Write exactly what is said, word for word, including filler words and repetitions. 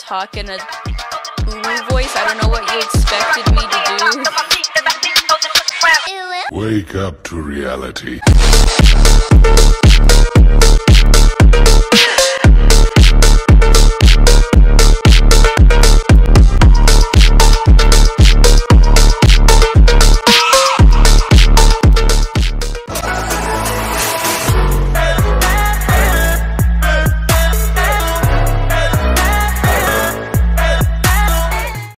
talk in a Ulu voice. I don't know what you expected me to do. Wake up to reality.